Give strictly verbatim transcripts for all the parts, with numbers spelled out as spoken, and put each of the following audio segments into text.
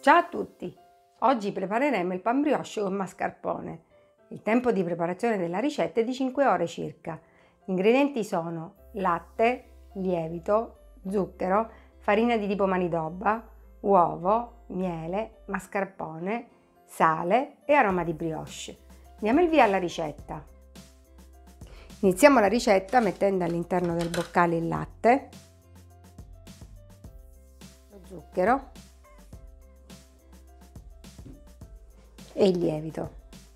Ciao a tutti! Oggi prepareremo il pan brioche con mascarpone. Il tempo di preparazione della ricetta è di cinque ore circa. Gli ingredienti sono latte, lievito, zucchero, farina di tipo manitoba, uovo, miele, mascarpone, sale e aroma di brioche. Diamo il via alla ricetta. Iniziamo la ricetta mettendo all'interno del boccale il latte, lo zucchero e il lievito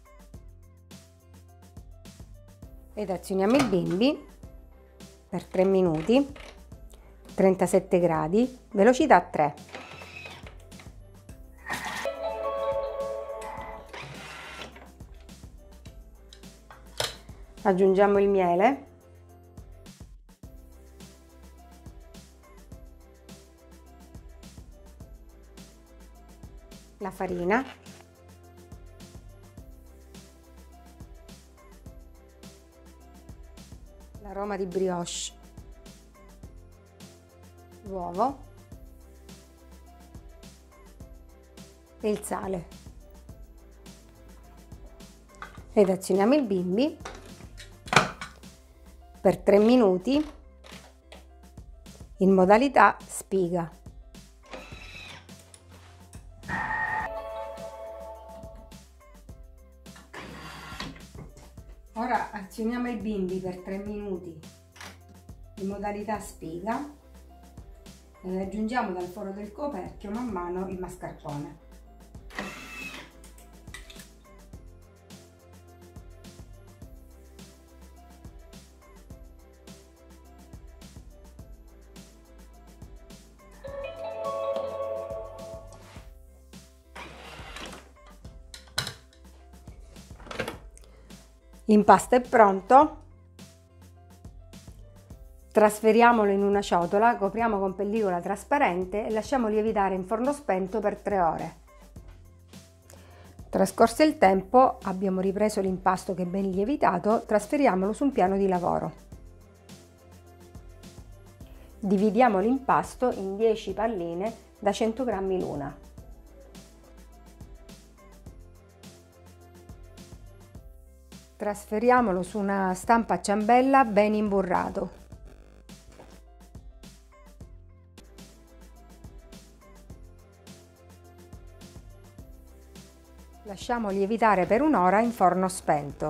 ed azioniamo il bimbi per tre minuti, trentasette gradi, velocità tre. Aggiungiamo il miele, la farina, l'aroma di brioche, l'uovo e il sale ed azioniamo il bimbi per tre minuti in modalità spiga. Ora azioniamo il bimbi per tre minuti in modalità spiga e aggiungiamo dal foro del coperchio man mano il mascarpone. L'impasto è pronto, trasferiamolo in una ciotola, copriamo con pellicola trasparente e lasciamo lievitare in forno spento per tre ore. Trascorso il tempo, abbiamo ripreso l'impasto che è ben lievitato, trasferiamolo su un piano di lavoro. Dividiamo l'impasto in dieci palline da cento grammi l'una. Trasferiamolo su una stampa a ciambella ben imburrato. Lasciamo lievitare per un'ora in forno spento.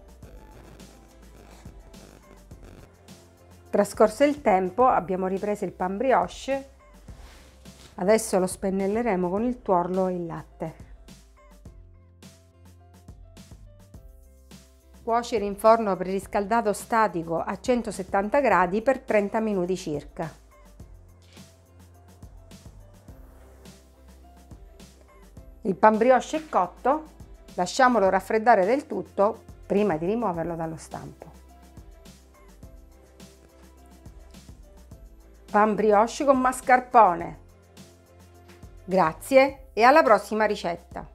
Trascorso il tempo, abbiamo ripreso il pan brioche. Adesso lo spennelleremo con il tuorlo e il latte. Cuocere in forno preriscaldato statico a centosettanta gradi per trenta minuti circa. Il pan brioche è cotto, lasciamolo raffreddare del tutto prima di rimuoverlo dallo stampo. Pan brioche con mascarpone. Grazie e alla prossima ricetta!